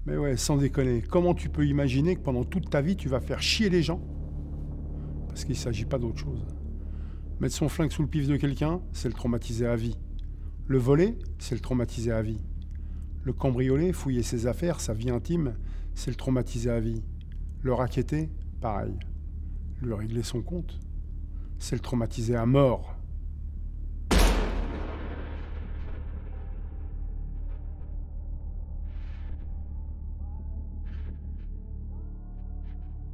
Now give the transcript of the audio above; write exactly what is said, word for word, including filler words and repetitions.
Mais ouais, sans déconner, comment tu peux imaginer que pendant toute ta vie, tu vas faire chier les gens? Parce qu'il ne s'agit pas d'autre chose. Mettre son flingue sous le pif de quelqu'un, c'est le traumatiser à vie. Le voler, c'est le traumatiser à vie. Le cambrioler, fouiller ses affaires, sa vie intime, c'est le traumatiser à vie. Le racketter, pareil. Lui régler son compte, c'est le traumatiser à mort.